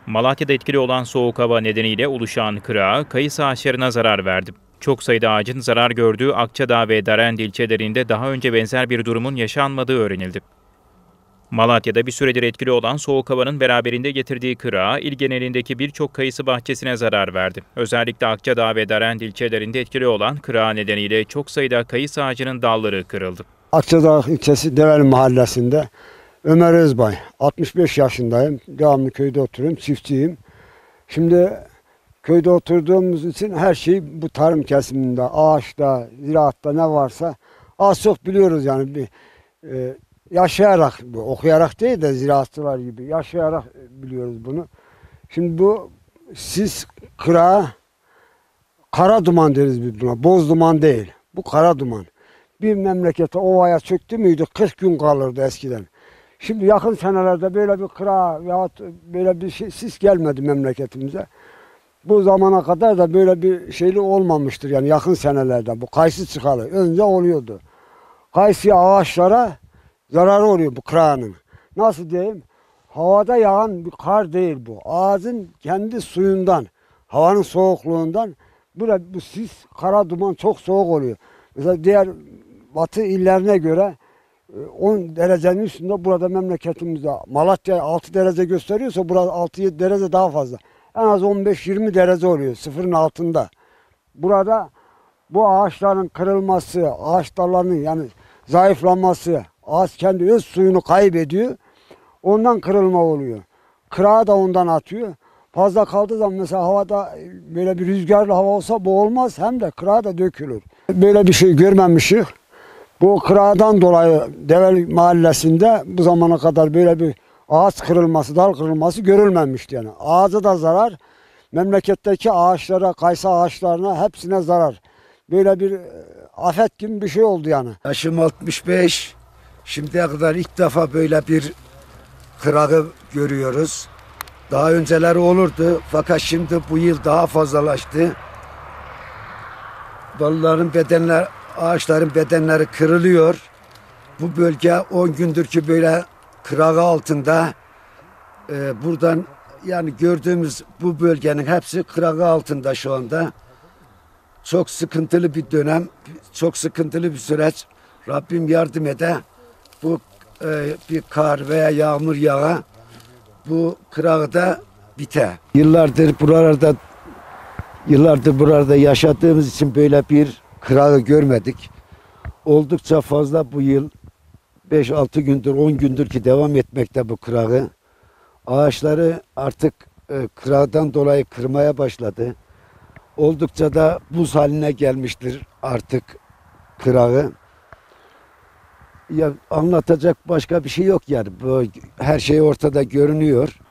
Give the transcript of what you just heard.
Malatya'da etkili olan soğuk hava nedeniyle oluşan kırağa kayısı ağaçlarına zarar verdi. Çok sayıda ağacın zarar gördüğü Akçadağ ve Darende ilçelerinde daha önce benzer bir durumun yaşanmadığı öğrenildi. Malatya'da bir süredir etkili olan soğuk havanın beraberinde getirdiği kırağa il genelindeki birçok kayısı bahçesine zarar verdi. Özellikle Akçadağ ve Darende ilçelerinde etkili olan kırağa nedeniyle çok sayıda kayısı ağacının dalları kırıldı. Akçadağ ilçesi Develi mahallesinde Ömer Özbay, 65 yaşındayım. Devamlı köyde oturuyorum, çiftçiyim. Şimdi köyde oturduğumuz için her şey bu tarım kesiminde, ağaçta, ziraatta ne varsa az çok biliyoruz yani. Yaşayarak, okuyarak değil de ziraatçılar gibi yaşayarak biliyoruz bunu. Şimdi bu sis kırağı, kara duman deriz biz buna, boz duman değil. Bu kara duman. Bir memlekete ovaya çöktü müydü 40 gün kalırdı eskiden. Şimdi yakın senelerde böyle bir kıra veyahut böyle bir sis gelmedi memleketimize. Bu zamana kadar da böyle bir şeyli olmamıştır yani yakın senelerde. Bu kayısı çıkalı. Önce oluyordu. Kayısı ağaçlara zararı oluyor bu kıranın. Nasıl diyeyim? Havada yağan bir kar değil bu. Ağacın kendi suyundan, havanın soğukluğundan böyle bu sis, kara duman çok soğuk oluyor. Mesela diğer batı illerine göre 10 derecenin üstünde burada memleketimizde Malatya 6 derece gösteriyorsa burada 6-7 derece daha fazla. En az 15-20 derece oluyor sıfırın altında. Burada bu ağaçların kırılması, ağaç dallarının yani zayıflaması, ağaç kendi öz suyunu kaybediyor. Ondan kırılma oluyor. Kırağı da ondan atıyor. Fazla kaldığı zaman mesela havada böyle bir rüzgarlı hava olsa bu olmaz hem de kırağı da dökülür. Böyle bir şey görmemişik. Bu kırağdan dolayı Develi mahallesinde bu zamana kadar böyle bir ağaç kırılması, dal kırılması görülmemişti yani. Ağaca da zarar, memleketteki ağaçlara, kayısı ağaçlarına hepsine zarar. Böyle bir afet gibi bir şey oldu yani. Yaşım 65. Şimdiye kadar ilk defa böyle bir kırağı görüyoruz. Daha önceleri olurdu fakat şimdi bu yıl daha fazlalaştı. Ağaçların bedenleri kırılıyor. Bu bölge 10 gündür ki böyle kırağı altında. Buradan yani gördüğümüz bu bölgenin hepsi kırağı altında şu anda. Çok sıkıntılı bir dönem, çok sıkıntılı bir süreç. Rabbim yardım ede. Bu bir kar veya yağmur yağa bu kırağı da bite. Yıllardır burada yaşadığımız için böyle bir kırağı görmedik. Oldukça fazla bu yıl 5-6 gündür 10 gündür ki devam etmekte bu kırağı. Ağaçları artık kırağdan dolayı kırmaya başladı. Oldukça da buz haline gelmiştir artık kırağı. Ya anlatacak başka bir şey yok yani. Bu, her şey ortada görünüyor.